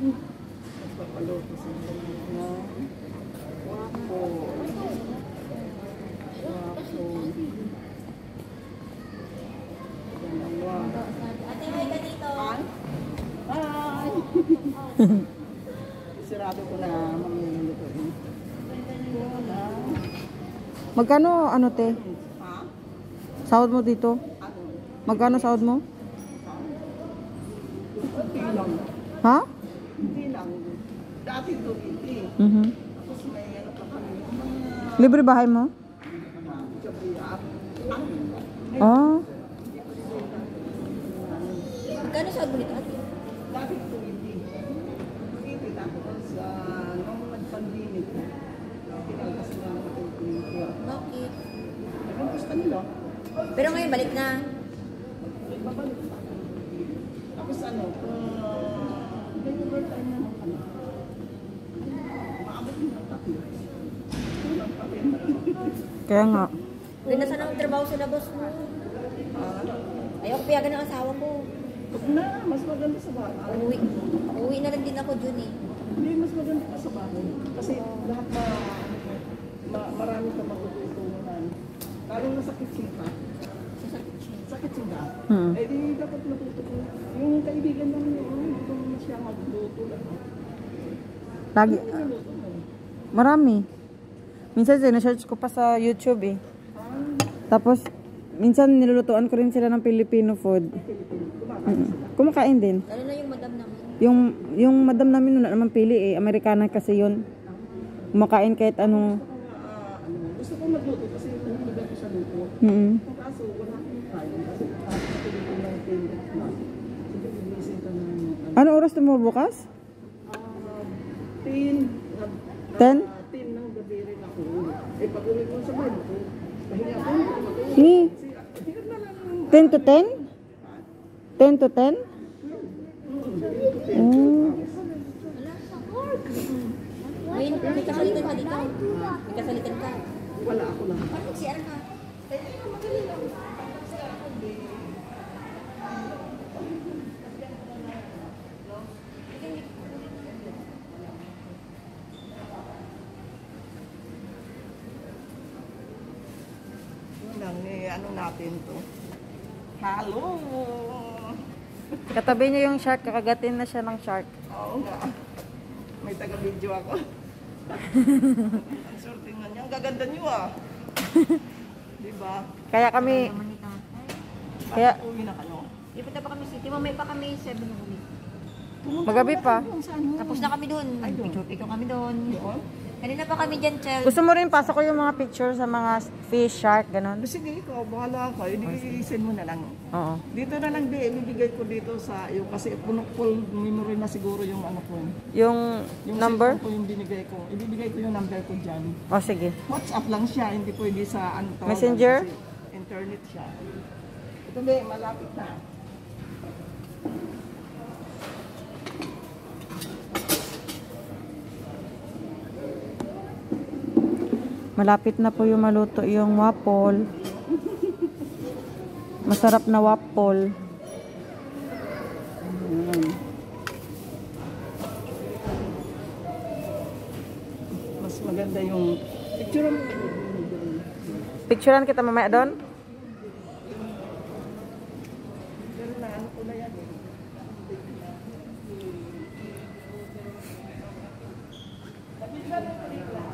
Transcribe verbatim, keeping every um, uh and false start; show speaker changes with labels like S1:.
S1: Nagpapaluto sila ng waffle. Waffle. Dalawa.
S2: Ate, hi ka dito.
S1: Hi! Sirado ko na mamimiluto eh.
S3: Magkano ano te?
S1: Ha?
S3: Sahod mo dito?
S1: Ano?
S3: Magkano sahod mo?
S1: Hindi lang.
S3: Ha?
S1: Hindi lang. Dati two eighty.
S3: Mhm.
S1: Tapos may ano pa kami. Mga
S3: Libre bahay mo?
S1: Jabriya.
S3: Ah.
S2: Magkano sahod mo dito, ate?
S1: Dati two eighty. two eighty tapos uh, nung nag-pandemic, tinalpas na ng two twenty.
S2: Bakit?
S1: Ang gusto nila.
S2: Pero ngayon, balik na.
S1: Ay, babalik pa. Tapos ano, uh, may overtime naman kami. Maabot yung tatlo. Kulang pa rin.
S3: Kaya nga.
S2: Ganda sana ang trabaho sa labas mo.
S1: Ah,
S2: Ayaw ko payagan ng asawa ko.
S1: Huwag na, mas maganda sa bahay.
S2: Uwi. Uwi na lang din ako, Jun eh.
S1: Hindi, mas maganda pa sa bahay. Kasi lahat na, ma, marami ka matutulungan. Lalo na sa kitchen ka. Sa kitchen ka.
S3: Hmm.
S1: Eh di dapat matutulungan. Yung kaibigan namin yun, hindi ko naman siya magluto lang.
S3: Lagi.
S1: Ano yung luto mo?
S3: Marami. Minsan sinesearch ko pa sa YouTube eh.
S1: Ah,
S3: Tapos, minsan nilulutuan ko rin sila ng Filipino food.
S1: Pilipino. Kumakain
S3: Mm.
S1: sila.
S3: Kumakain din.
S2: Lalo na yung madam naman.
S3: Yung yung madam namin wala naman pili eh. Amerikana kasi yun. Kumakain kahit anong...
S1: Ah, ano, gusto ko magluto kasi nahihiga ko sa luto.
S3: Mm.
S1: Kung kaso, wala akong time kasi ah, Pilipino ng favorite na. Sige, bibisin ka na ng
S3: Ano oras mo bukas?
S1: Ah, tin.
S3: Ten?
S1: Ah, tin ng gabi rin ako. Eh, pag uwi ko sa bahay ko, pahinga ko, matulog.
S3: Ni?
S1: Kasi, ah, tingnan na lang.
S3: ten to ten? ten to ten? Oh.
S2: May, may kasalitan ka dito. May kasalitan ka.
S1: Wala ako lang.
S2: Parang nag-C R ka.
S1: Yun lang, eh, ano natin to. Halo!
S3: Katabi niya yung shark. Kakagatin na siya ng shark.
S1: Oo nga. May taga-video ako. Ang swerte nga niya. Ang gaganda niyo ah. Diba?
S3: Kaya kami...
S2: Naman ni tatay.
S3: Kaya...
S1: Bakit uwi na kayo?
S2: Ipunta pa kami city. Mamay pa kami seven ng uwi.
S1: Pumunta
S3: Magabi
S1: na
S3: pa.
S1: kayo kung saan mo.
S2: Tapos na kami doon.
S1: Ay, doon.
S2: Picture-picture kami doon.
S1: Doon?
S2: Kanina pa kami dyan, Chel.
S3: Gusto mo rin pasok ko yung mga picture sa mga fish, shark, ganon?
S1: Sige, ikaw, bahala ka. I-send mo na lang.
S3: Oo.
S1: Dito na lang, di, ibibigay ko dito sa iyo kasi puno full memory na siguro yung ano ko.
S3: Yung,
S1: Yung
S3: number?
S1: cellphone ko yung binigay ko. Ibibigay ko yung number ko dyan.
S3: O, sige.
S1: WhatsApp lang siya, hindi pwede sa ano tawagan
S3: Messenger?
S1: kasi internet siya. Ito be, malapit na.
S3: Malapit na po yung maluto yung waffle. Masarap na waffle.
S1: Ayan. Mas maganda yung picture mo.
S3: Picturean kita mamaya doon?
S1: Pero na ano ko na yan eh. Sabi ka na